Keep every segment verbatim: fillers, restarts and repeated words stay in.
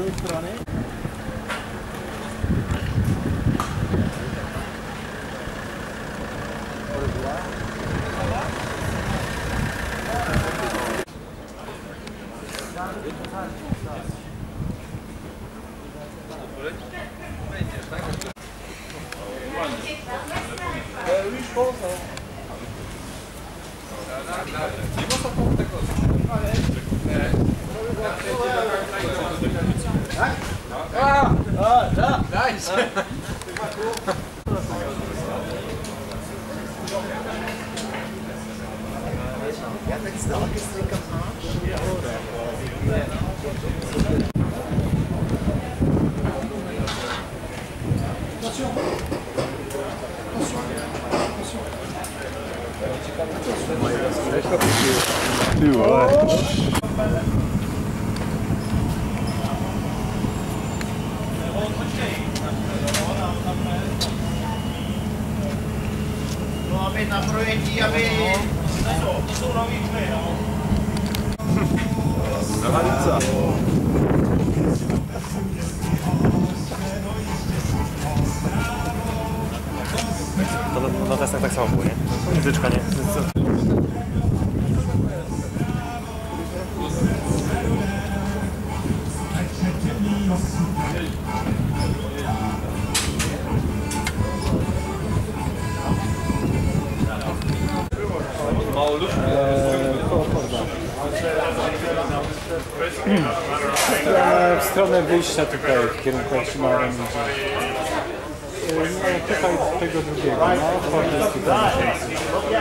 której strony? Ja tak z daleka strykam No aby na projekty, aby... To jsou nový dny, no. To na testach tak samo było, nie? Muzyczka, nie? W stronę wyjścia tutaj, w kierunku otrzymałem tutaj tego drugiego, no, Fortnite kilka miesięcy.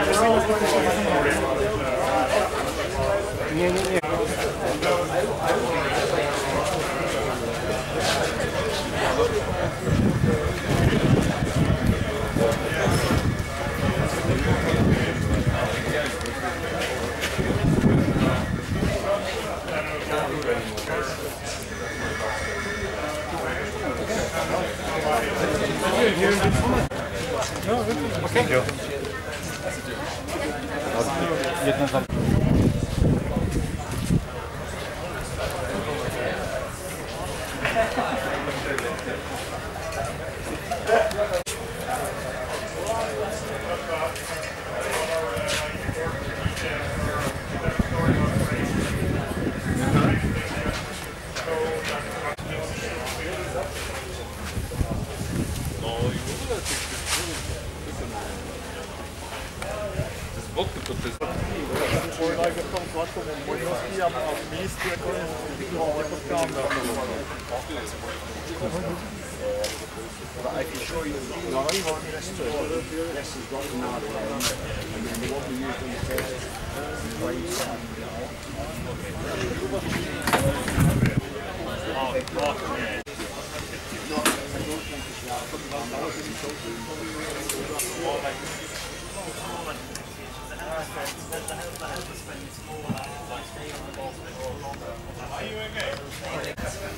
Nie, nie, nie. Jedna za... možností a míst, jako nepotkáme. I can show you the only one that's true. This is what the narrow end, and then the one we used on the test, right side. Are you okay?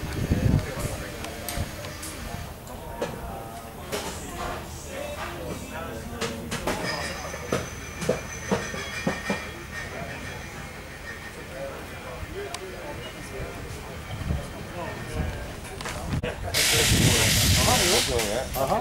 Aha.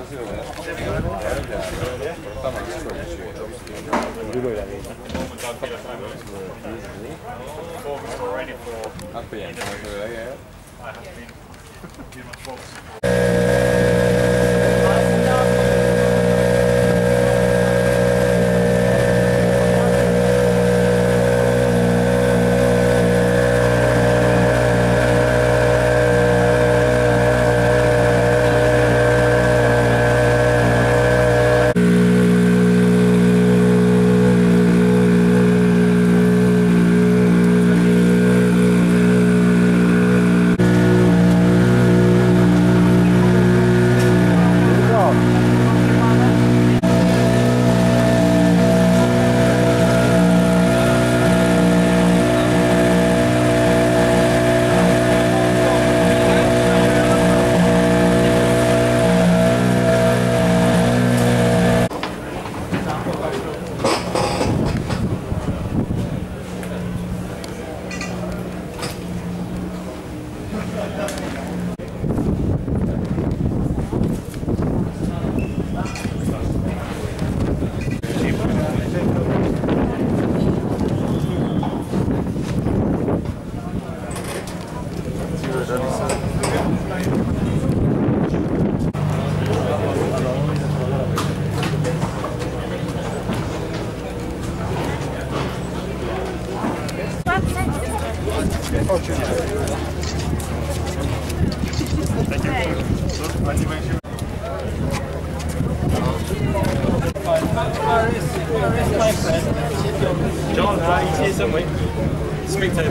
John, uh, he's here somewhere. Speak to him.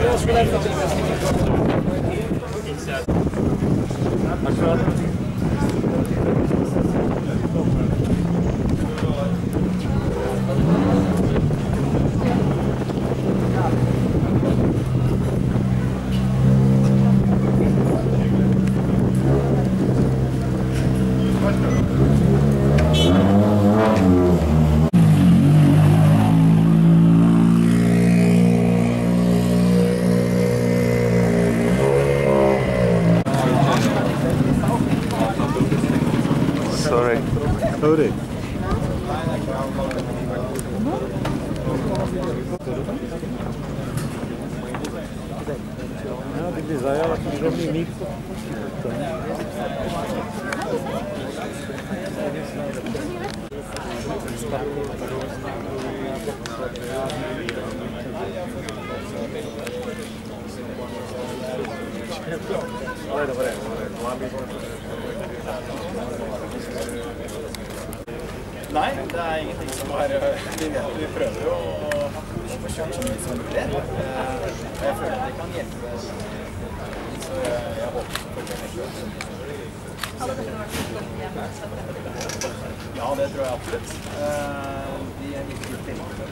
Sorry. Sorry. No, gdy zajęła to zrobi mikro. Nei, det er ingenting som er vi vet. Vi prøver jo å få kjørt så mye som mulig. Og jeg føler at det kan hjelpe. Så jeg håper selvfølgelig ja, det tror jeg absolutt. De er litt kult til meg.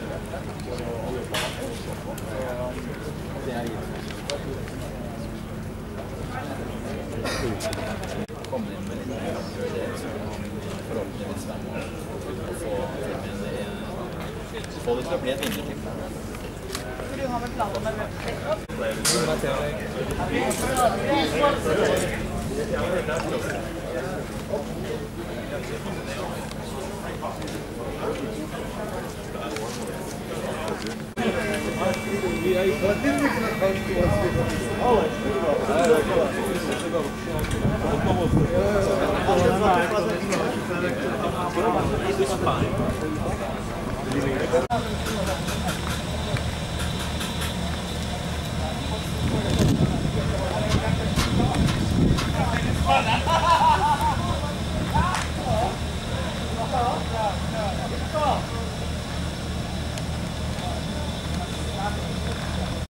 Det er gitt. Kom inn med litt mer aktivitet, så forhåpentligvis være med å få få det til å bli et vinnertipp. Du har vel planer med webklipp? Fine.